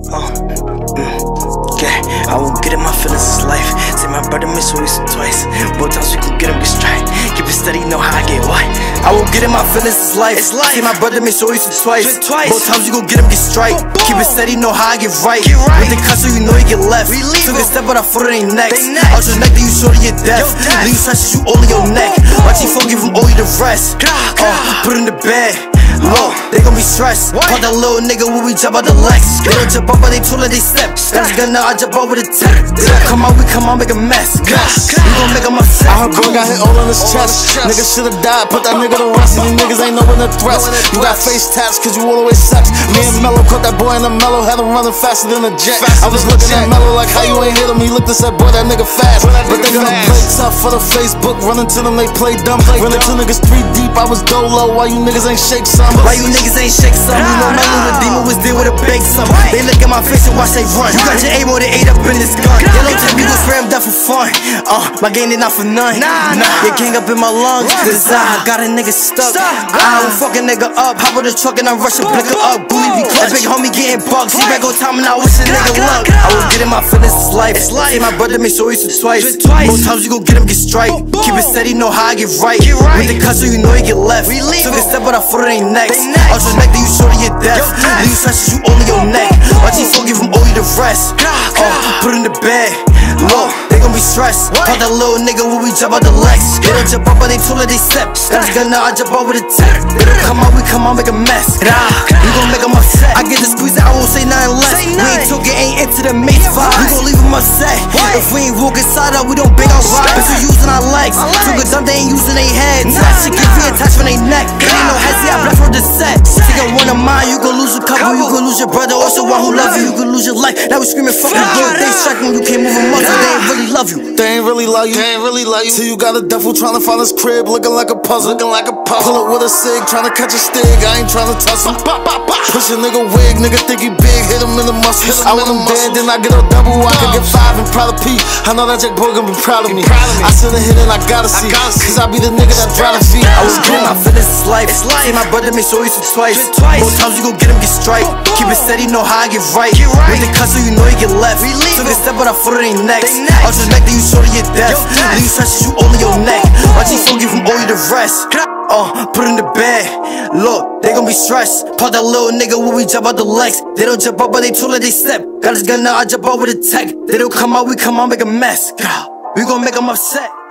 Yeah, I won't get in my feelings, it's life. Say my brother miss always twice. Both times we gon' get him, get straight. Keep it steady, know how I get what. I won't get in my feelings, it's life. Say my brother miss always twice. Both times we gon' get him, get straight. Keep it steady, know how I get right. With the cut so you know you get left. Took a step but I foot it ain't next. Out your neck, then you short of your death. Leave stretches you all in your neck. Watch you give him all you the rest. Put in the bed. Low, they gon' be stressed. Call that little nigga when we jump out the Lex. They don't jump up, but they tool and they step. Got a gun now, I jump over the tech. They don't come out, we come out, make a mess. We gon' make them upset. I heard bro got hit all on his chest. Nigga should've died, put that nigga to rest. These niggas ain't knowin' the threats. You got face tats, cause you always sex. Me and Mello caught that boy in the Mellow, had him running faster than a jet. I was looking at Mello like how you ain't hit him. He looked and said, boy, that nigga fast. But they gonna play tough for the Facebook. Running to them, they play dumb. Running to niggas 3 deep, I was dolo. Why you niggas ain't shake some? Why you niggas ain't shake some? You know Mello the demon was there with a big sum. They look at my face and watch they run. You got your aim or they ate up in this gun. Yellow tape, you gon' spray him down for fun. My game they not for none. Your gang up in my lungs. Cause I got a nigga stuck. I don't fuck a nigga up. Hop on the truck and I'm rushing, blick her up. Bully be clutch. That big homie getting bugs. He back on time and I wish a nigga luck. I was getting my feelings, it's life. Say my brother made sure he twice. Most times you gon' get him, get straight. Keep it steady, know how I get right. With the cut so you know you get left. Took a step but I foot it ain't next. Out your neck, then you short of your death. Leave stretches you all in your neck. Watch you give him all you the rest. Put in the bed. Low, they gon' be stressed. Call that little nigga when we jump out the Lex. They don't jump up, but they tool and they step. Got a gun now, I jump over the tech. They don't come out, we come out, make a mess. We gon' make them upset. I get the squeeze, I won't say nothing less. We ain't talking, ain't into the mates vibe. We gon' leave them upset. If we ain't walking side up, we don't bang our ride. Bitch, we using our legs. Took a dump, they ain't using their heads. That shit get reattached from they neck. It ain't no hezzy, I blast from the set. Take one of mine, you gon' lose a couple. You gon' lose your brother, also one who love you. You gon' lose your life. Now we screaming fuck you. They strike when you can't move a muscle. They ain't really love you. They ain't really love you. They ain't really love you. Till you got a devil tryna find his crib, looking like a puzzle. Pull up with a cig, tryna catch a stig. I ain't tryna tussle. Push a nigga wig, nigga think he big, hit him in the muscles. I want him dead, then I get a double. I could get 5 and proud of P. I know that Jack Boy gon' be proud of me. I sit and hit and I gotta see. Cause I be the nigga that drive the feet. I was getting my feelings, it's life. Say my brother made sure he twice. Both times you gon' get him, get straight. Keep it steady, know how I get right. With the cut so you know you get left. Took a step but I foot it ain't next. Out your neck, then you short of your death. Leave stretches you all in your neck. Watch you give him all you the rest. Put in the bed. Look, they gon' be stressed. Call that little nigga when we jump out the Lex. They don't jump up, but they tool and they step. Got his gun now, I jump over the tech. They don't come out, we come out, make a mess. We gon' make them upset.